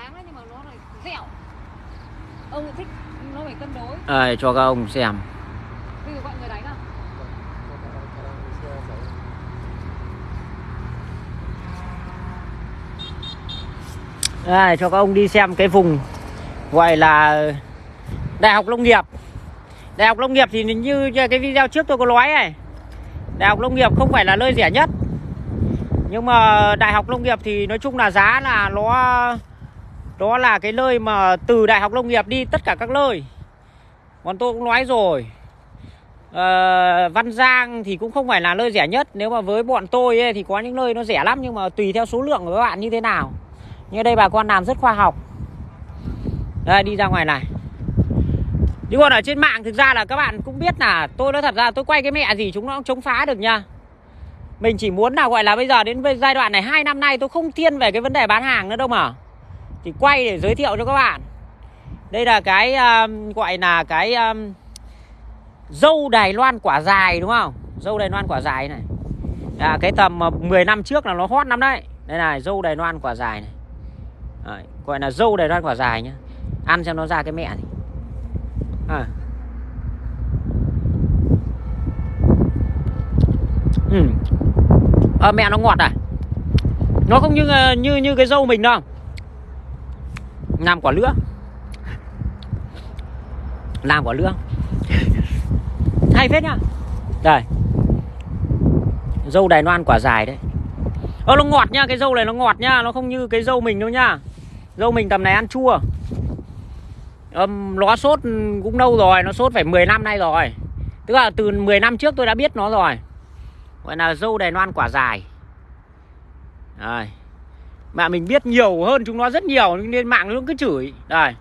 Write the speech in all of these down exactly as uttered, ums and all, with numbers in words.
dáng đấy nhưng mà nó lại dẻo. Ông thích nó phải cân đối. À, cho các ông xem. Bây giờ gọi người đánh à? Đây, cho các ông đi xem cái vùng gọi là Đại học Nông nghiệp. Đại học Nông nghiệp thì như cái video trước tôi có nói này, Đại học Nông nghiệp không phải là nơi rẻ nhất, nhưng mà Đại học Nông nghiệp thì nói chung là giá là nó đó là cái nơi mà từ Đại học Nông nghiệp đi tất cả các nơi. Còn tôi cũng nói rồi, à, Văn Giang thì cũng không phải là nơi rẻ nhất. Nếu mà với bọn tôi ấy, thì có những nơi nó rẻ lắm, nhưng mà tùy theo số lượng của các bạn như thế nào. Như đây bà con làm rất khoa học. Đây, đi ra ngoài này. Nhưng còn ở trên mạng thực ra là các bạn cũng biết là tôi nói thật ra tôi quay cái mẹ gì chúng nó cũng chống phá được nha. Mình chỉ muốn là gọi là bây giờ đến giai đoạn này hai năm nay tôi không thiên về cái vấn đề bán hàng nữa đâu mà. Thì quay để giới thiệu cho các bạn. Đây là cái um, gọi là cái um, dâu Đài Loan quả dài đúng không? Dâu Đài Loan quả dài này. À, cái tầm mười năm trước là nó hot lắm đấy. Đây này, dâu Đài Loan quả dài này. Đấy, gọi là dâu Đài Loan quả dài nhá. Ăn xem nó ra cái mẹ này. À. Ừ. À, mẹ nó ngọt à? Nó không như như như cái dâu mình đâu. Làm quả lứa. Làm quả lứa. Hay phết nhá. Đây. Dâu Đài Loan quả dài đấy. Ơ, nó ngọt nhá, cái dâu này nó ngọt nhá, nó không như cái dâu mình đâu nhá. Dâu mình tầm này ăn chua. Um, nó sốt cũng lâu rồi, nó sốt phải mười năm nay rồi. Tức là từ mười năm trước tôi đã biết nó rồi. Gọi là dâu Đài Loan quả dài. Đây. Mà mình biết nhiều hơn chúng nó rất nhiều nên mạng nó cứ chửi. Đây.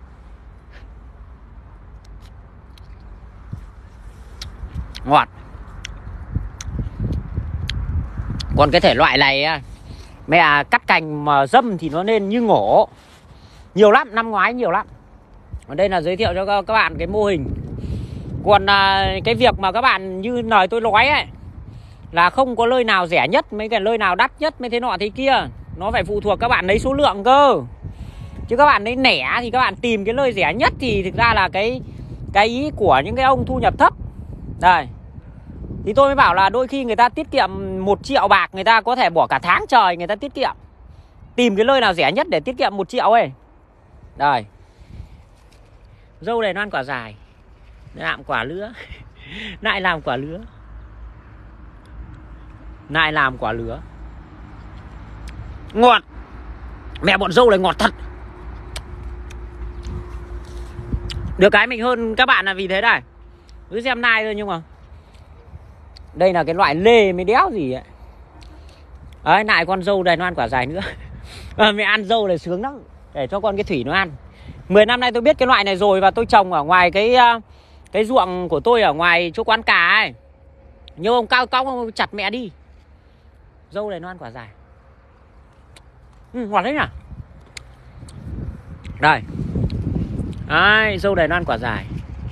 Ngọt. Còn cái thể loại này mẹ cắt cành mà dâm thì nó nên như ngổ. Nhiều lắm, năm ngoái nhiều lắm. Ở đây là giới thiệu cho các bạn cái mô hình. Còn à, cái việc mà các bạn như lời tôi nói ấy, là không có nơi nào rẻ nhất, mấy cái nơi nào đắt nhất, mấy thế nọ thế kia. Nó phải phụ thuộc các bạn lấy số lượng cơ. Chứ các bạn lấy nẻ thì các bạn tìm cái nơi rẻ nhất thì thực ra là cái cái ý của những cái ông thu nhập thấp. Đây. Thì tôi mới bảo là đôi khi người ta tiết kiệm một triệu bạc, người ta có thể bỏ cả tháng trời người ta tiết kiệm. Tìm cái nơi nào rẻ nhất để tiết kiệm một triệu ấy. Đây. Dâu này nó ăn quả dài. Làm quả lứa. Lại làm quả lứa. Lại làm quả lứa. Ngọt. Mẹ bọn dâu này ngọt thật. Được cái mình hơn các bạn là vì thế này. Cứ xem nai thôi nhưng mà đây là cái loại lê mới đéo gì ấy. Đấy, lại con dâu này nó ăn quả dài nữa. À, mẹ ăn dâu này sướng lắm. Để cho con cái Thủy nó ăn. Mười năm nay tôi biết cái loại này rồi. Và tôi trồng ở ngoài cái Cái ruộng của tôi ở ngoài chỗ quán cà ấy. Nhưng ông cao cong ông chặt mẹ đi. Dâu này nó ăn quả dài. Ừ, ngọt đấy nhỉ. Đây. Đấy, dâu này nó ăn quả dài.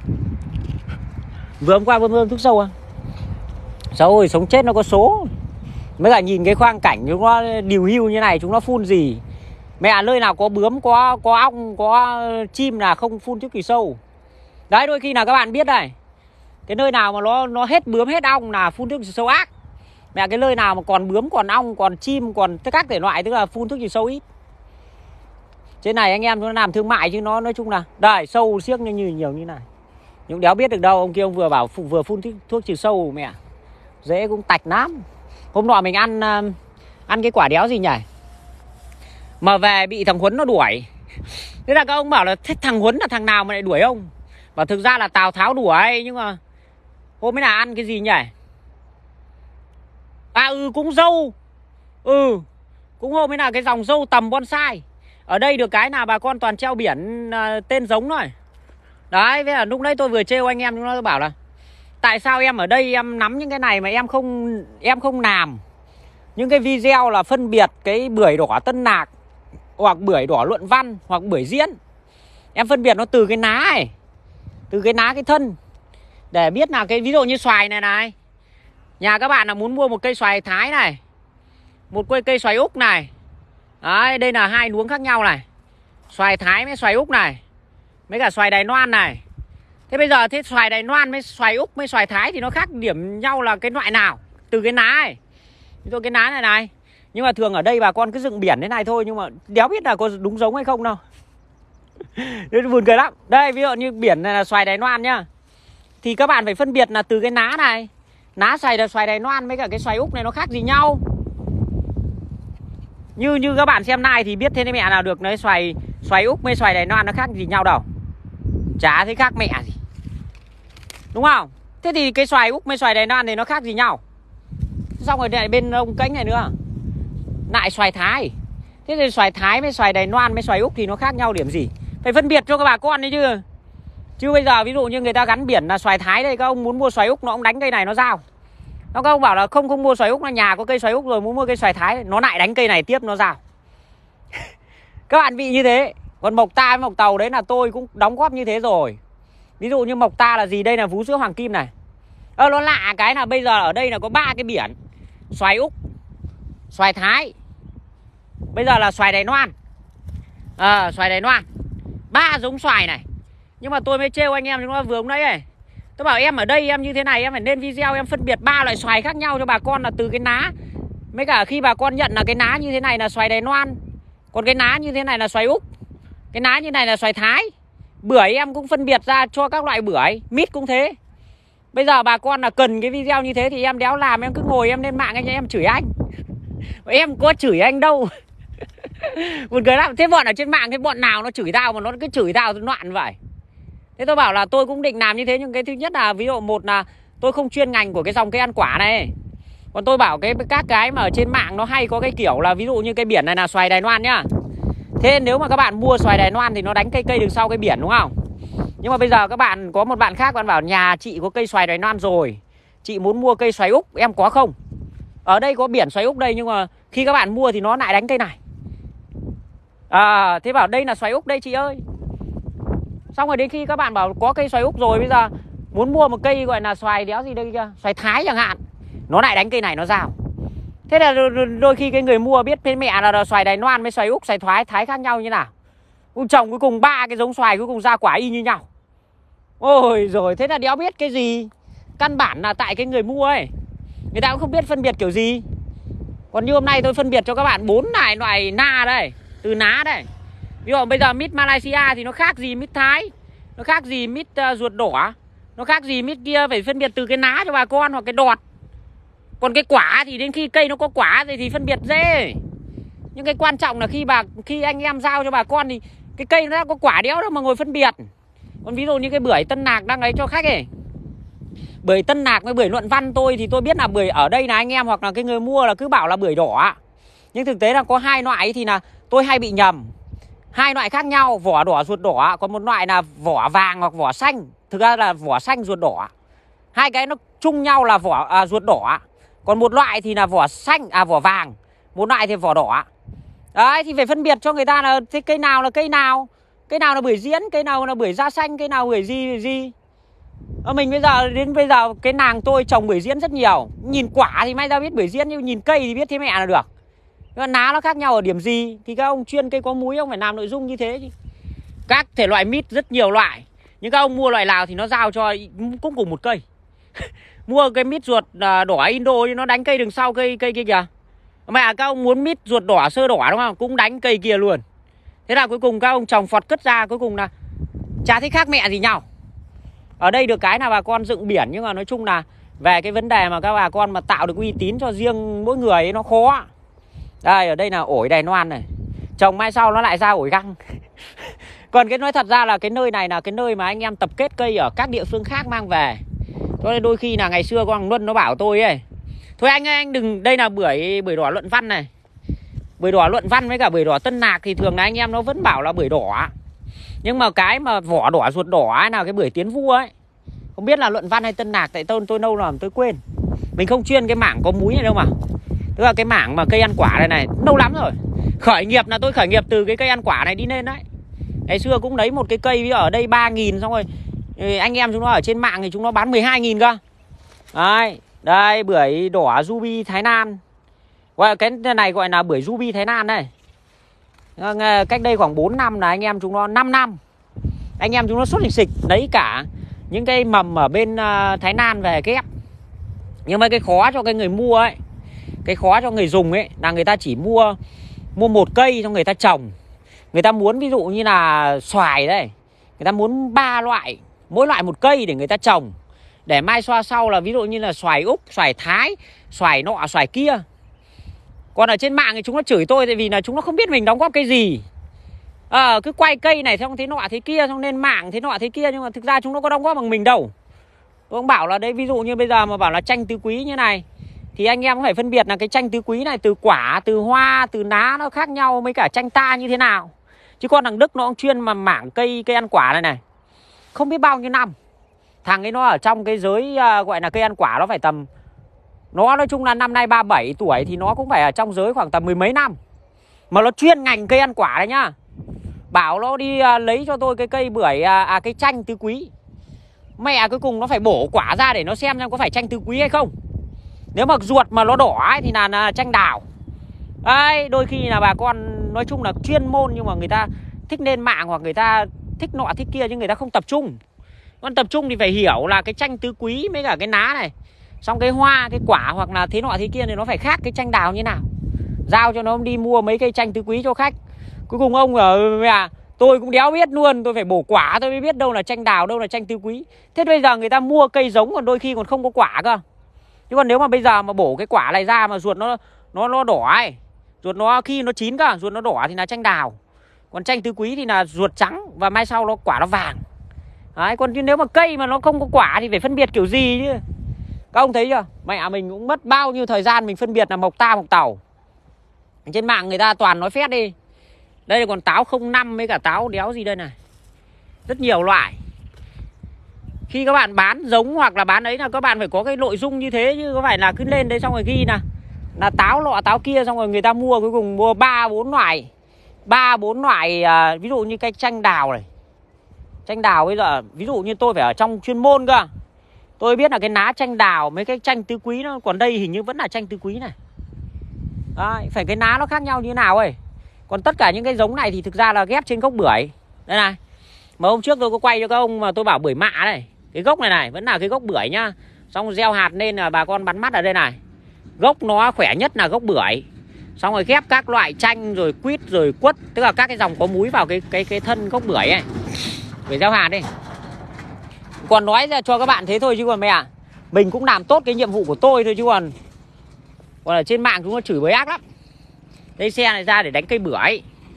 Vừa hôm qua vừa hôm thuốc sâu à? Sao ơi, sống chết nó có số. Mới cả nhìn cái khoang cảnh chúng nó điều hưu như này, chúng nó phun gì. Mẹ nơi nào có bướm, có có ong, có chim là không phun thuốc trừ sâu. Đấy, đôi khi là các bạn biết này. Cái nơi nào mà nó nó hết bướm hết ong là phun thuốc trừ sâu ác. Mẹ cái nơi nào mà còn bướm, còn ong, còn chim, còn các thể loại tức là phun thuốc trừ sâu ít. Trên này anh em nó làm thương mại chứ nó nói chung là đây, sâu siếc như nhiều, nhiều như này. Nhưng đéo biết được đâu, ông kia ông vừa bảo vừa phun thuốc, thuốc trừ sâu mẹ. Dễ cũng tạch lắm. Hôm nọ mình ăn ăn cái quả đéo gì nhỉ? Mà về bị thằng Huấn nó đuổi. Thế là các ông bảo là thế thằng Huấn là thằng nào mà lại đuổi ông? Và thực ra là Tào Tháo đuổi. Nhưng mà hôm ấy là ăn cái gì nhỉ? À ừ, cũng dâu. Ừ, cũng hôm ấy là cái dòng dâu tầm bonsai. Ở đây được cái là bà con toàn treo biển uh, tên giống rồi. Đấy, với là lúc nãy tôi vừa trêu anh em, nó bảo là tại sao em ở đây em nắm những cái này mà em không em không làm những cái video là phân biệt cái bưởi đỏ Tân Lạc hoặc bưởi đỏ Luận Văn hoặc bưởi diễn. Em phân biệt nó từ cái ná này, từ cái ná cái thân, để biết là cái ví dụ như xoài này này. Nhà các bạn là muốn mua một cây xoài Thái này, một cây cây xoài Úc này. Đấy, đây là hai luống khác nhau này. xoài Thái với xoài Úc này, mấy cả xoài Đài Loan này. Thế bây giờ thế xoài Đài Loan với xoài Úc với xoài Thái thì nó khác điểm nhau là cái loại nào? Từ cái ná này. Tôi cái ná này này. Nhưng mà thường ở đây bà con cứ dựng biển thế này thôi, nhưng mà đéo biết là có đúng giống hay không đâu. Buồn cười lắm. Đây ví dụ như biển này là xoài Đài Loan nhá. Thì các bạn phải phân biệt là từ cái ná này. Ná xoài là xoài Đài Loan với cả cái xoài Úc này nó khác gì nhau. Như như các bạn xem này thì biết thế mẹ nào được nói xoài xoài Úc với xoài Đài Loan nó khác gì nhau đâu. Chả thấy khác mẹ gì. Đúng không? Thế thì cái xoài Úc với xoài Đài Loan thì nó khác gì nhau. Xong rồi lại bên ông cánh này nữa. Lại xoài Thái. Thế thì xoài Thái với xoài Đài Loan với xoài Úc thì nó khác nhau điểm gì? Phải phân biệt cho các bà con đấy chứ. Chứ bây giờ ví dụ như người ta gắn biển là xoài Thái đây, các ông muốn mua xoài Úc nó cũng đánh cây này nó giao. Nó các ông bảo là không không mua xoài Úc, là nhà có cây xoài Úc rồi muốn mua cây xoài Thái, nó lại đánh cây này tiếp nó giao. Các bạn bị như thế. Còn mộc ta với mộc tàu đấy là tôi cũng đóng góp như thế rồi. Ví dụ như mộc ta là gì? Đây là vú sữa hoàng kim này. Ơ nó lạ cái là bây giờ ở đây là có ba cái biển. Xoài Úc, xoài Thái, bây giờ là xoài Đài Loan. À, xoài Đài Loan. Ba giống xoài này. Nhưng mà tôi mới trêu anh em chúng nó vừa hôm đấy ấy. Tôi bảo em ở đây em như thế này, em phải lên video em phân biệt ba loại xoài khác nhau cho bà con, là từ cái ná. Mấy cả khi bà con nhận là cái ná như thế này là xoài Đài Loan, còn cái ná như thế này là xoài Úc, cái ná như này là xoài Thái. Bưởi em cũng phân biệt ra cho các loại bưởi, mít cũng thế. Bây giờ bà con là cần cái video như thế thì em đéo làm, em cứ ngồi em lên mạng anh em chửi anh. Em có chửi anh đâu. Buồn cười lắm. Thế bọn ở trên mạng thế bọn nào nó chửi tao mà nó cứ chửi tao loạn vậy. Thế tôi bảo là tôi cũng định làm như thế, nhưng cái thứ nhất là ví dụ một là tôi không chuyên ngành của cái dòng cây ăn quả này. Còn tôi bảo cái các cái mà ở trên mạng nó hay có cái kiểu là ví dụ như cái biển này là xoài Đài Loan nhá. Thế nếu mà các bạn mua xoài Đài Loan thì nó đánh cây cây đằng sau cái biển đúng không? Nhưng mà bây giờ các bạn có một bạn khác bạn bảo nhà chị có cây xoài Đài Loan rồi, chị muốn mua cây xoài Úc, em có không? Ở đây có biển xoài Úc đây, nhưng mà khi các bạn mua thì nó lại đánh cây này. À, thế bảo đây là xoài Úc đây chị ơi. Xong rồi đến khi các bạn bảo có cây xoài Úc rồi, bây giờ muốn mua một cây gọi là xoài đéo gì đây kia, xoài Thái chẳng hạn, nó lại đánh cây này nó rào. Thế là đôi khi cái người mua biết với mẹ là xoài Đài Loan với xoài Úc, xoài Thái Thái khác nhau như nào. Ui trồng cuối cùng ba cái giống xoài cuối cùng ra quả y như nhau. Ôi rồi thế là đéo biết cái gì. Căn bản là tại cái người mua ấy, người ta cũng không biết phân biệt kiểu gì. Còn như hôm nay tôi phân biệt cho các bạn bốn loại loại na đây, từ ná đây. Ví dụ bây giờ mít Malaysia thì nó khác gì mít Thái, nó khác gì mít uh, ruột đỏ, nó khác gì mít kia, phải phân biệt từ cái ná cho bà con hoặc cái đọt. Còn cái quả thì đến khi cây nó có quả rồi thì phân biệt dễ. Nhưng cái quan trọng là khi bà khi anh em giao cho bà con thì cái cây nó đã có quả đéo đâu mà ngồi phân biệt. Còn ví dụ như cái bưởi Tân Lạc đang ấy cho khách ấy, bưởi Tân Lạc với bưởi Luận Văn tôi thì tôi biết là bưởi ở đây là anh em hoặc là cái người mua là cứ bảo là bưởi đỏ. Nhưng thực tế là có hai loại ấy thì là tôi hay bị nhầm. Hai loại khác nhau, vỏ đỏ ruột đỏ, còn một loại là vỏ vàng hoặc vỏ xanh. Thực ra là vỏ xanh ruột đỏ. Hai cái nó chung nhau là vỏ à, ruột đỏ. Còn một loại thì là vỏ xanh, à vỏ vàng, một loại thì vỏ đỏ. Đấy thì phải phân biệt cho người ta là thế cây nào là cây nào. Cây nào là bưởi diễn, cây nào là bưởi da xanh, cây nào bưởi gì gì. Ở mình bây giờ đến bây giờ cái nàng tôi trồng bưởi diễn rất nhiều. Nhìn quả thì may ra biết bưởi diễn, nhưng nhìn cây thì biết thế mẹ là được. Nhưng ná nó khác nhau ở điểm gì thì các ông chuyên cây có múi ông phải làm nội dung như thế chứ. Các thể loại mít rất nhiều loại, nhưng các ông mua loại nào thì nó giao cho cũng cùng một cây. Mua cái mít ruột đỏ Indo thì nó đánh cây đằng sau cây cây kia kìa. Mà các ông muốn mít ruột đỏ sơ đỏ đúng không, cũng đánh cây kia luôn. Thế là cuối cùng các ông trồng phọt cất ra, cuối cùng là chả thấy khác mẹ gì nhau. Ở đây được cái là bà con dựng biển, nhưng mà nói chung là về cái vấn đề mà các bà con mà tạo được uy tín cho riêng mỗi người ấy nó khó. Đây ở đây là ổi Đài Loan này, trồng mai sau nó lại ra ổi găng. Còn cái nói thật ra là cái nơi này là cái nơi mà anh em tập kết cây ở các địa phương khác mang về. Cho nên đôi khi là ngày xưa con Luân nó bảo tôi ấy, thôi anh ơi anh đừng, đây là bưởi bưởi đỏ Luận Văn này, bưởi đỏ Luận Văn với cả bưởi đỏ Tân Lạc thì thường là anh em nó vẫn bảo là bưởi đỏ. Nhưng mà cái mà vỏ đỏ ruột đỏ ấy là cái bưởi Tiến Vua ấy, không biết là Luận Văn hay Tân Lạc, tại tôi tôi lâu làm tôi quên. Mình không chuyên cái mảng có múi này đâu mà. Tức là cái mảng mà cây ăn quả này này lâu lắm rồi. Khởi nghiệp là tôi khởi nghiệp từ cái cây ăn quả này đi lên đấy. Ngày xưa cũng lấy một cái cây ở đây ba nghìn, xong rồi anh em chúng nó ở trên mạng thì chúng nó bán mười hai nghìn cơ. Đấy, đây bưởi đỏ Ruby Thái Lan. Gọi cái này gọi là bưởi Ruby Thái Lan đây. Cách đây khoảng bốn năm là anh em chúng nó, năm năm anh em chúng nó xuất hình xịch lấy cả những cái mầm ở bên Thái Lan về ghép. Nhưng mà cái khó cho cái người mua ấy, cái khó cho người dùng ấy là người ta chỉ mua mua một cây xong người ta trồng. Người ta muốn ví dụ như là xoài đây, người ta muốn ba loại, mỗi loại một cây để người ta trồng, để mai xoa sau là ví dụ như là xoài Úc, xoài Thái, xoài nọ, xoài kia. Còn ở trên mạng thì chúng nó chửi tôi tại vì là chúng nó không biết mình đóng góp cái gì. À, cứ quay cây này xong thế nọ thế kia, xong lên mạng thế nọ thế kia, nhưng mà thực ra chúng nó có đóng góp bằng mình đâu. Tôi cũng bảo là đấy, ví dụ như bây giờ mà bảo là chanh tứ quý như này thì anh em cũng phải phân biệt là cái chanh tứ quý này từ quả, từ hoa, từ lá nó khác nhau với cả chanh ta như thế nào. Chứ con thằng Đức nó cũng chuyên mà mảng cây cây ăn quả này này, không biết bao nhiêu năm. Thằng ấy nó ở trong cái giới uh, gọi là cây ăn quả, nó phải tầm, nó nói chung là năm nay ba mươi bảy tuổi thì nó cũng phải ở trong giới khoảng tầm mười mấy năm. Mà nó chuyên ngành cây ăn quả đấy nhá. Bảo nó đi uh, lấy cho tôi cái cây bưởi, uh, à cái chanh tứ quý. Mẹ cuối cùng nó phải bổ quả ra để nó xem xem có phải chanh tứ quý hay không. Nếu mà ruột mà nó đỏ ấy, thì là, là chanh đào. Đấy, đôi khi là bà con nói chung là chuyên môn nhưng mà người ta thích lên mạng hoặc người ta thích nọ thích kia chứ người ta không tập trung. Còn tập trung thì phải hiểu là cái chanh tứ quý với cả cái lá này, xong cái hoa, cái quả hoặc là thế nọ thế kia thì nó phải khác cái chanh đào như nào. Giao cho nó đi mua mấy cây chanh tứ quý cho khách. Cuối cùng ông ở à, tôi cũng đéo biết luôn, tôi phải bổ quả tôi mới biết đâu là chanh đào, đâu là chanh tứ quý. Thế bây giờ người ta mua cây giống còn đôi khi còn không có quả cơ. Chứ còn nếu mà bây giờ mà bổ cái quả này ra mà ruột nó nó nó đỏ ấy, ruột nó khi nó chín cơ, ruột nó đỏ thì là chanh đào. Còn chanh tứ quý thì là ruột trắng và mai sau nó quả nó vàng. Đấy, còn nếu mà cây mà nó không có quả thì phải phân biệt kiểu gì chứ. Các ông thấy chưa? Mẹ mình cũng mất bao nhiêu thời gian mình phân biệt là mộc ta mộc tàu. Trên mạng người ta toàn nói phét đi. Đây là còn táo không năm với cả táo đéo gì đây này. Rất nhiều loại. Khi các bạn bán giống hoặc là bán ấy là các bạn phải có cái nội dung như thế, chứ có phải là cứ lên đấy xong rồi ghi là là táo lọ táo kia, xong rồi người ta mua cuối cùng mua ba bốn loại. ba bốn loại, à, ví dụ như cái chanh đào này. Chanh đào bây giờ ví dụ như tôi phải ở trong chuyên môn cơ. Tôi biết là cái lá chanh đào mấy cái chanh tứ quý nó, còn đây hình như vẫn là chanh tứ quý này. Đấy, phải cái lá nó khác nhau như thế nào ấy. Còn tất cả những cái giống này thì thực ra là ghép trên gốc bưởi. Đây này. Mà hôm trước tôi có quay cho các ông mà tôi bảo bưởi mạ này. Cái gốc này này vẫn là cái gốc bưởi nhá. Xong gieo hạt lên là bà con bắn mắt ở đây này. Gốc nó khỏe nhất là gốc bưởi. Xong rồi ghép các loại chanh rồi quýt rồi quất, tức là các cái dòng có múi vào cái cái cái thân gốc bưởi ấy. Để gieo hạt đi. Còn nói ra cho các bạn thế thôi chứ còn mẹ, mình cũng làm tốt cái nhiệm vụ của tôi thôi chứ còn còn ở trên mạng chúng nó chửi bới ác lắm. Đây xe này ra để đánh cây bưởi.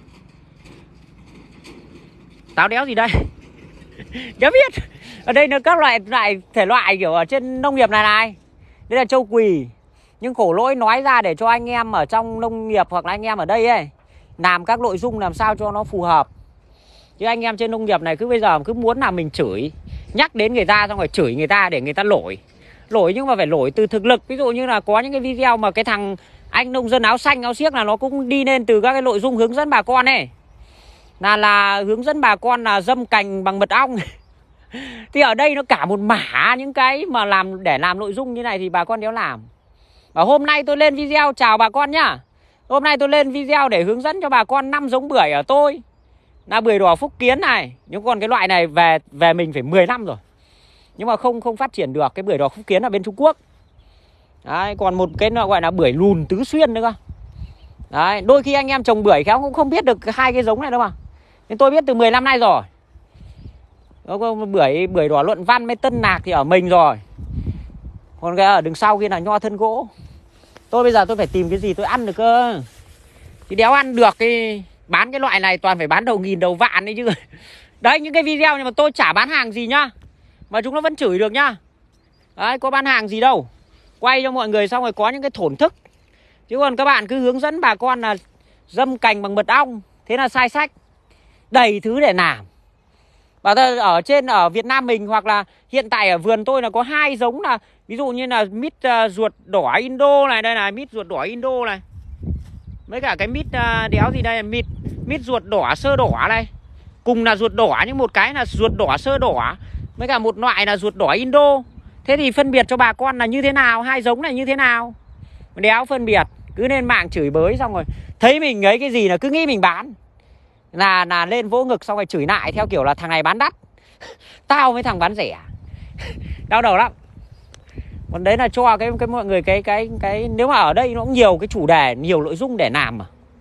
Táo đéo gì đây? Chả biết. Ở đây nó các loại loại thể loại kiểu ở trên nông nghiệp này này. Đây là châu quỳ. Nhưng khổ lỗi nói ra để cho anh em ở trong nông nghiệp hoặc là anh em ở đây ấy làm các nội dung làm sao cho nó phù hợp. Chứ anh em trên nông nghiệp này cứ bây giờ cứ muốn là mình chửi, nhắc đến người ta xong rồi chửi người ta để người ta lỗi. Lỗi nhưng mà phải lỗi từ thực lực. Ví dụ như là có những cái video mà cái thằng anh nông dân áo xanh áo xiếc là nó cũng đi lên từ các cái nội dung hướng dẫn bà con ấy. Là là hướng dẫn bà con là dâm cành bằng mật ong. Thì ở đây nó cả một mả những cái mà làm để làm nội dung như này thì bà con đéo làm. Và hôm nay tôi lên video chào bà con nhá. Hôm nay tôi lên video để hướng dẫn cho bà con năm giống bưởi ở tôi. Là bưởi đỏ Phúc Kiến này. Nhưng còn cái loại này về về mình phải mười năm rồi. Nhưng mà không không phát triển được. Cái bưởi đỏ Phúc Kiến ở bên Trung Quốc. Đấy, còn một cái nó gọi là bưởi lùn Tứ Xuyên nữa cơ. Đấy, đôi khi anh em trồng bưởi khéo cũng không biết được hai cái giống này đâu mà. Nhưng tôi biết từ mười năm nay rồi. Bưởi bưởi đỏ Luận Văn với Tân Lạc thì ở mình rồi. Còn cái ở đằng sau kia là nho thân gỗ. Tôi bây giờ tôi phải tìm cái gì tôi ăn được cơ. Thì đéo ăn được cái bán cái loại này toàn phải bán đầu nghìn đầu vạn đấy chứ. Đấy, những cái video nhưng mà tôi chả bán hàng gì nhá. Mà chúng nó vẫn chửi được nhá. Đấy, có bán hàng gì đâu. Quay cho mọi người xong rồi có những cái thổn thức. Chứ còn các bạn cứ hướng dẫn bà con là dâm cành bằng mật ong, thế là sai sách. Đầy thứ để làm. Bảo ta ở trên ở Việt Nam mình hoặc là hiện tại ở vườn tôi là có hai giống là ví dụ như là mít uh, ruột đỏ Indo này, đây là mít ruột đỏ Indo này. Với cả cái mít uh, đéo gì đây, mít mít ruột đỏ sơ đỏ này. Cùng là ruột đỏ nhưng một cái là ruột đỏ sơ đỏ, với cả một loại là ruột đỏ Indo. Thế thì phân biệt cho bà con là như thế nào, hai giống này như thế nào. Đéo phân biệt, cứ lên mạng chửi bới xong rồi thấy mình ấy cái gì là cứ nghĩ mình bán. Là là lên vỗ ngực xong rồi chửi lại theo kiểu là thằng này bán đắt. Tao với thằng bán rẻ. Đau đầu lắm. Còn đấy là cho cái cái mọi người cái cái cái nếu mà ở đây nó cũng nhiều cái chủ đề, nhiều nội dung để làm mà.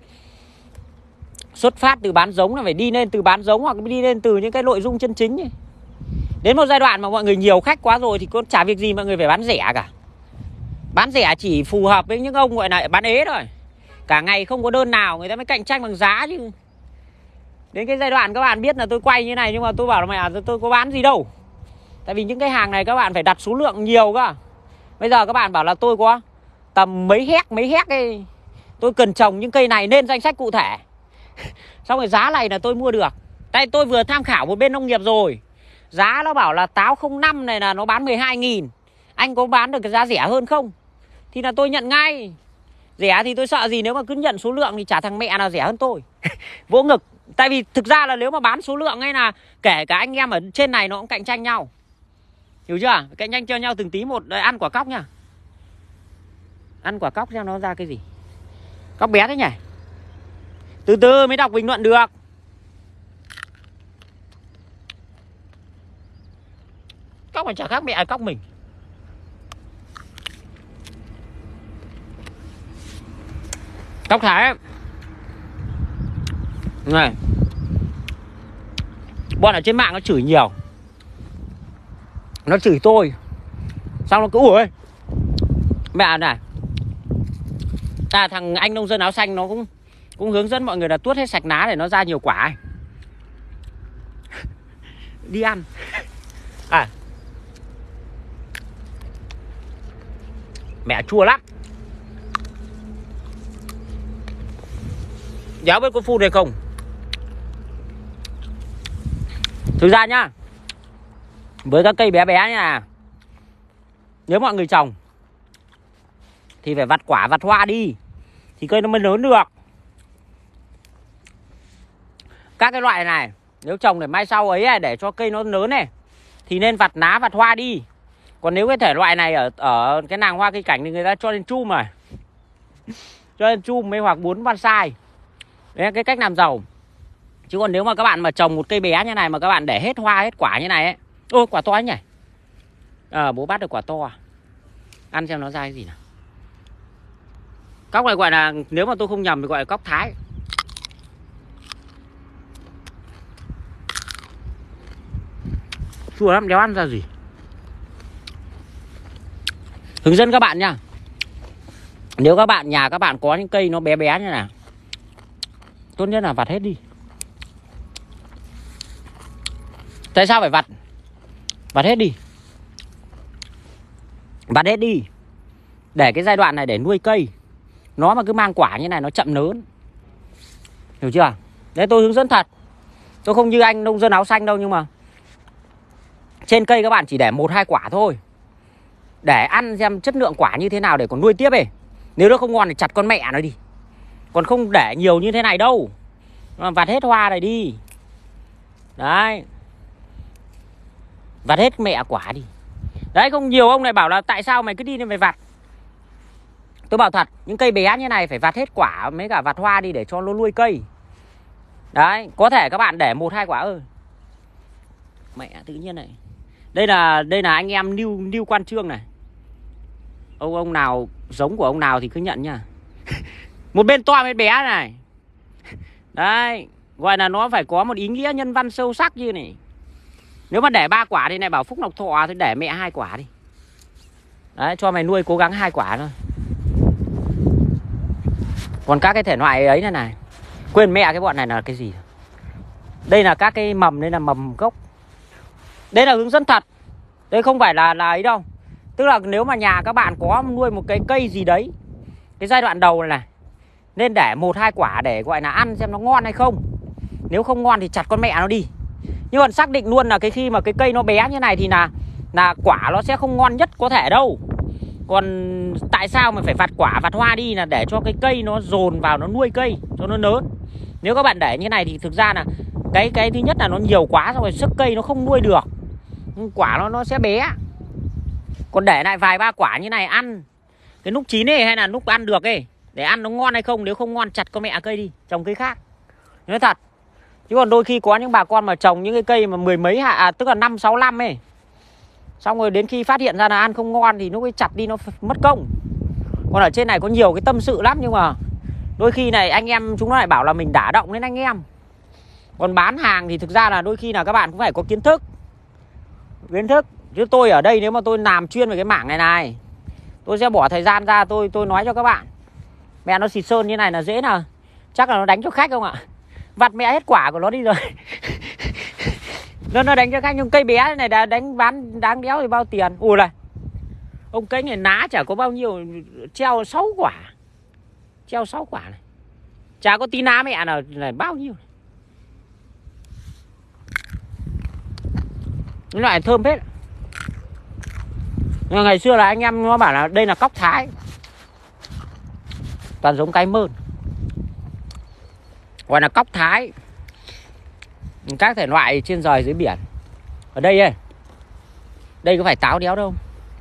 Xuất phát từ bán giống là phải đi lên từ bán giống hoặc đi lên từ những cái nội dung chân chính ấy. Đến một giai đoạn mà mọi người nhiều khách quá rồi thì có chả việc gì mọi người phải bán rẻ cả. Bán rẻ chỉ phù hợp với những ông gọi là bán ế thôi. Cả ngày không có đơn nào người ta mới cạnh tranh bằng giá chứ. Đến cái giai đoạn các bạn biết là tôi quay như này nhưng mà tôi bảo là mẹ tôi, tôi có bán gì đâu. Tại vì những cái hàng này các bạn phải đặt số lượng nhiều cơ. Bây giờ các bạn bảo là tôi có tầm mấy héc mấy héc ấy, tôi cần trồng những cây này nên danh sách cụ thể. Xong rồi giá này là tôi mua được. Tại tôi vừa tham khảo một bên nông nghiệp rồi. Giá nó bảo là táo không năm này là nó bán mười hai nghìn. Anh có bán được cái giá rẻ hơn không? Thì là tôi nhận ngay. Rẻ thì tôi sợ gì, nếu mà cứ nhận số lượng thì chả thằng mẹ nào rẻ hơn tôi. Vỗ ngực. Tại vì thực ra là nếu mà bán số lượng hay là kể cả anh em ở trên này nó cũng cạnh tranh nhau. Hiểu chưa? Cạnh tranh cho nhau từng tí một. Đấy, ăn quả cóc nha. Ăn quả cóc xem nó ra cái gì. Cóc bé thế nhỉ? Từ từ mới đọc bình luận được. Cóc mà chả khác mẹ cóc mình. Cóc Thái này. Bọn ở trên mạng nó chửi nhiều. Nó chửi tôi. Xong nó cứ ủa mẹ này. À, thằng anh nông dân áo xanh nó cũng cũng hướng dẫn mọi người là tuốt hết sạch lá để nó ra nhiều quả ấy. Đi ăn. À, mẹ chua lắm. Đéo biết có phun hay không. Thực ra nhá, với các cây bé bé như này, nếu mọi người trồng thì phải vặt quả vặt hoa đi thì cây nó mới lớn được. Các cái loại này nếu trồng để mai sau ấy để cho cây nó lớn này thì nên vặt lá vặt hoa đi. Còn nếu cái thể loại này ở ở cái nàng hoa cây cảnh thì người ta cho lên chum rồi. Cho lên chum mới hoặc bốn bonsai. Đấy là cái cách làm giàu. Chứ còn nếu mà các bạn mà trồng một cây bé như này mà các bạn để hết hoa hết quả như này ấy. Ôi quả to ấy nhỉ. À, bố bắt được quả to. Ăn xem nó ra cái gì nào. Cóc này gọi là, nếu mà tôi không nhầm thì gọi là cóc Thái. Chua lắm, đéo ăn ra gì. Hướng dẫn các bạn nha. Nếu các bạn nhà các bạn có những cây nó bé bé như này, tốt nhất là vặt hết đi. Tại sao phải vặt? Vặt hết đi. Vặt hết đi. Để cái giai đoạn này để nuôi cây. Nó mà cứ mang quả như này nó chậm lớn. Hiểu chưa? Đấy, tôi hướng dẫn thật. Tôi không như anh nông dân áo xanh đâu, nhưng mà trên cây các bạn chỉ để một hai quả thôi. Để ăn xem chất lượng quả như thế nào để còn nuôi tiếp ấy. Nếu nó không ngon thì chặt con mẹ nó đi. Còn không để nhiều như thế này đâu. Vặt hết hoa này đi. Đấy. Vặt hết mẹ quả đi. Đấy, không nhiều ông này bảo là tại sao mày cứ đi nên mày vặt. Tôi bảo thật, những cây bé như này phải vặt hết quả mấy cả vặt hoa đi để cho nó nuôi cây. Đấy, có thể các bạn để một hai quả ơi. Mẹ tự nhiên này. Đây là đây là anh em Lưu Lưu Quan Trương này. Ông ông nào giống của ông nào thì cứ nhận nha. Một bên to bên bé này. Đấy, gọi là nó phải có một ý nghĩa nhân văn sâu sắc như này. Nếu mà để ba quả thì này bảo Phúc Lộc Thọ thì để mẹ hai quả đi. Đấy, cho mày nuôi cố gắng hai quả thôi. Còn các cái thể loại ấy này này, quên mẹ cái bọn này là cái gì. Đây là các cái mầm, đây là mầm gốc. Đây là hướng dẫn thật. Đây không phải là là ấy đâu. Tức là nếu mà nhà các bạn có nuôi một cái cây gì đấy, cái giai đoạn đầu này, này nên để một hai quả để gọi là ăn xem nó ngon hay không. Nếu không ngon thì chặt con mẹ nó đi. Nhưng còn xác định luôn là cái khi mà cái cây nó bé như này thì là là quả nó sẽ không ngon nhất có thể đâu. Còn tại sao mà phải vặt quả vặt hoa đi là để cho cái cây nó dồn vào nó nuôi cây cho nó lớn. Nếu các bạn để như này thì thực ra là cái cái thứ nhất là nó nhiều quá rồi sức cây nó không nuôi được. Quả nó nó sẽ bé. Còn để lại vài ba quả như này ăn cái lúc chín ấy hay là lúc ăn được ấy, để ăn nó ngon hay không. Nếu không ngon chặt con mẹ cây đi, trồng cây khác. Nói thật. Chứ còn đôi khi có những bà con mà trồng những cái cây mà mười mấy hạ, à, tức là năm sáu năm ấy. Xong rồi đến khi phát hiện ra là ăn không ngon thì nó cái chặt đi nó mất công. Còn ở trên này có nhiều cái tâm sự lắm, nhưng mà đôi khi này anh em chúng nó lại bảo là mình đả động đến anh em. Còn bán hàng thì thực ra là đôi khi là các bạn cũng phải có kiến thức. Kiến thức. Chứ tôi ở đây nếu mà tôi làm chuyên về cái mảng này này, tôi sẽ bỏ thời gian ra tôi tôi nói cho các bạn. Mẹ nó xịt sơn như này là dễ nào. Chắc là nó đánh cho khách không ạ? Vặt mẹ hết quả của nó đi rồi. Nó nó đánh cho khách, nhưng cây bé này đã đánh bán đáng đéo thì bao tiền. Ui này, ông cây này ná chả có bao nhiêu, treo sáu quả. Treo sáu quả này. Chả có tí ná mẹ nào này bao nhiêu. Cái loại thơm hết. Nhưng ngày xưa là anh em nó bảo là đây là cóc Thái. Toàn giống cái mơn. Gọi là cóc Thái. Các thể loại trên rời dưới biển. Ở đây ấy, đây có phải táo đéo đâu.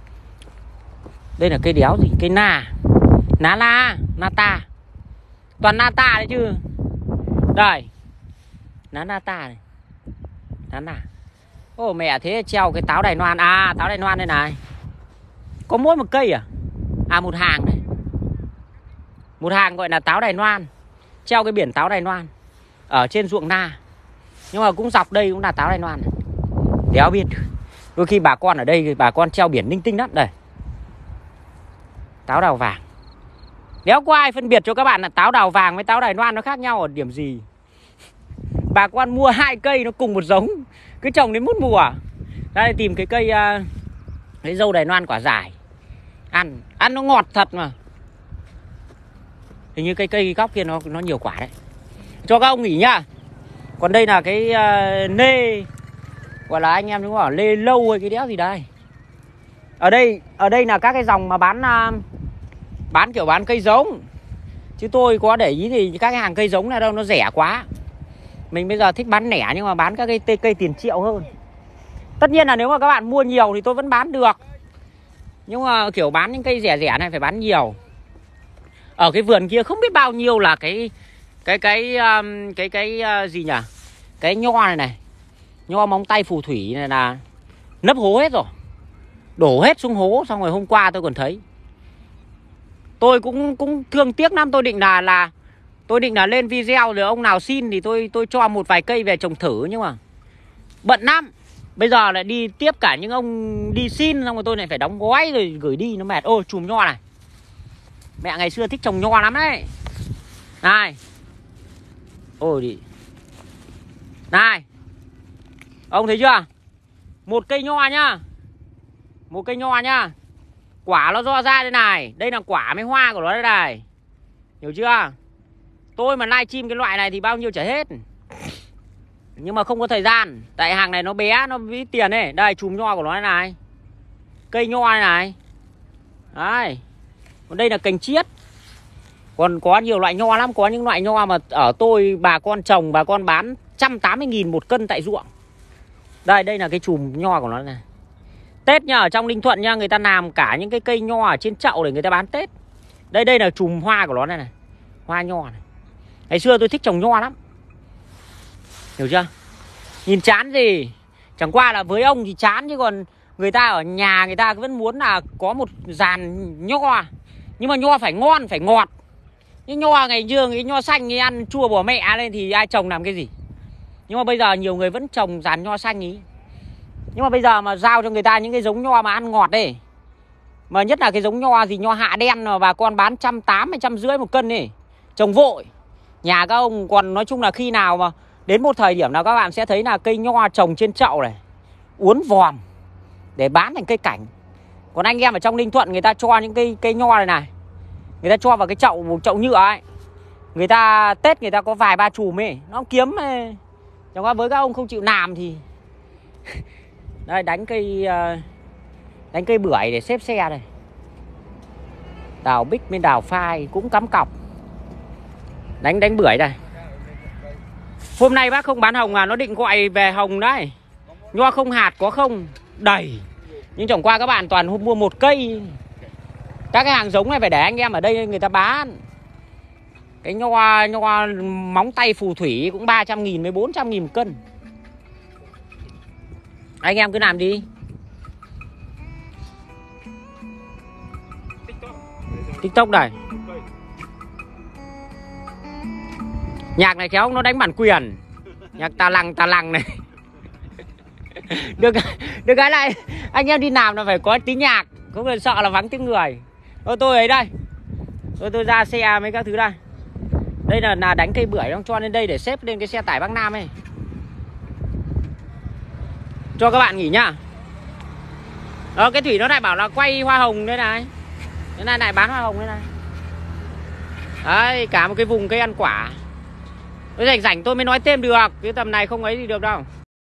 Đây là cây đéo gì? Cây na. Ná la, nata. Toàn nata đấy chứ. Đây. Ná nata này. Ná na. Ô mẹ, thế treo cái táo Đài Loan. À, táo Đài Loan đây này. Có mỗi một cây à? À, một hàng này. Một hàng gọi là táo Đài Loan. Treo cái biển táo Đài Loan ở trên ruộng na. Nhưng mà cũng dọc đây cũng là táo Đài Loan. Đéo biết. Đôi khi bà con ở đây bà con treo biển linh tinh lắm. Đây. Táo đào vàng. Đéo có ai phân biệt cho các bạn là táo đào vàng với táo Đài Loan nó khác nhau ở điểm gì. Bà con mua hai cây nó cùng một giống, cứ trồng đến một mùa. Ra đây tìm cái cây uh, cái dâu Đài Loan quả dài. Ăn, ăn nó ngọt thật mà. Hình như cây cây góc kia nó nó nhiều quả đấy. Cho các ông nghỉ nhá. Còn đây là cái uh, nê, gọi là anh em đúng không? Lê lâu hay cái đéo gì đây. Ở đây ở đây là các cái dòng mà bán uh, bán kiểu bán cây giống. Chứ tôi có để ý thì các cái hàng cây giống này đâu nó rẻ quá. Mình bây giờ thích bán lẻ nhưng mà bán các cây cây, cây tiền triệu hơn. Tất nhiên là nếu mà các bạn mua nhiều thì tôi vẫn bán được. Nhưng mà kiểu bán những cây rẻ rẻ này phải bán nhiều. Ở cái vườn kia không biết bao nhiêu là cái cái cái um, cái cái, cái uh, gì nhỉ? Cái nho này này. Nho móng tay phù thủy này là nấp hố hết rồi. Đổ hết xuống hố. Xong rồi hôm qua tôi còn thấy. Tôi cũng cũng thương tiếc lắm. Tôi định là là Tôi định là lên video rồi ông nào xin thì tôi tôi cho một vài cây về trồng thử. Nhưng mà bận lắm. Bây giờ lại đi tiếp cả những ông đi xin. Xong rồi tôi lại phải đóng gói rồi gửi đi. Nó mệt. Ôi chùm nho này. Mẹ ngày xưa thích trồng nho lắm đấy. Này. Ôi đi. Này. Ông thấy chưa? Một cây nho nhá. Một cây nho nhá. Quả nó do ra đây này. Đây là quả với hoa của nó đây này. Hiểu chưa? Tôi mà livestream cái loại này thì bao nhiêu chả hết. Nhưng mà không có thời gian. Tại hàng này nó bé, nó ví tiền ấy. Đây chùm nho của nó đây này. Cây nho này này. Đấy. Còn đây là cành chiết. Còn có nhiều loại nho lắm. Có những loại nho mà ở tôi bà con trồng, bà con bán một trăm tám mươi nghìn một cân tại ruộng. Đây, đây là cái chùm nho của nó này. Tết nha, ở trong Ninh Thuận nha, người ta làm cả những cái cây nho ở trên chậu để người ta bán Tết. Đây, đây là chùm hoa của nó này này. Hoa nho này. Ngày xưa tôi thích trồng nho lắm. Hiểu chưa? Nhìn chán gì. Chẳng qua là với ông thì chán. Chứ còn người ta ở nhà người ta vẫn muốn là có một dàn nho. Nhưng mà nho phải ngon, phải ngọt. Nhưng nho ngày xưa, cái nho xanh ấy ăn chua bỏ mẹ lên thì ai trồng làm cái gì. Nhưng mà bây giờ nhiều người vẫn trồng dàn nho xanh ý. Nhưng mà bây giờ mà giao cho người ta những cái giống nho mà ăn ngọt ấy. Mà nhất là cái giống nho gì nho hạ đen mà bà con bán một trăm tám mươi, một trăm rưỡi một cân ấy. Trồng vội. Nhà các ông còn nói chung là khi nào mà đến một thời điểm nào các bạn sẽ thấy là cây nho trồng trên chậu này uốn vòm để bán thành cây cảnh. Còn anh em ở trong Ninh Thuận người ta cho những cây cây nho này này, người ta cho vào cái chậu chậu nhựa ấy. Người ta Tết người ta có vài ba chùm ấy, nó kiếm ấy. Chẳng qua với các ông không chịu làm thì đây đánh cây đánh cây bưởi để xếp xe đây. Đào bích bên đào phai cũng cắm cọc. Đánh đánh bưởi đây. Hôm nay bác không bán hồng à, nó định gọi về hồng đấy. Nho không hạt có không? Đầy. Nhưng chẳng qua các bạn toàn mua một cây. Các cái hàng giống này phải để anh em ở đây người ta bán. Cái nho nho móng tay phù thủy cũng ba trăm nghìn với bốn trăm nghìn một cân. Anh em cứ làm đi. TikTok này. Nhạc này khéo nó đánh bản quyền. Nhạc tà lằng tà lằng này. Được được cái này anh em đi làm là phải có tí nhạc, không cần sợ là vắng tiếng người. Ô tôi ấy đây. Tôi tôi ra xe mấy các thứ đây. Đây là là đánh cây bưởi cho lên đây để xếp lên cái xe tải Bắc Nam ấy. Cho các bạn nghỉ nhá. Ờ cái Thủy nó lại bảo là quay hoa hồng đây này. Cái này lại bán hoa hồng đây này. Đấy, cả một cái vùng cây ăn quả. Tôi rảnh rảnh tôi mới nói thêm được, cái tầm này không ấy gì được đâu.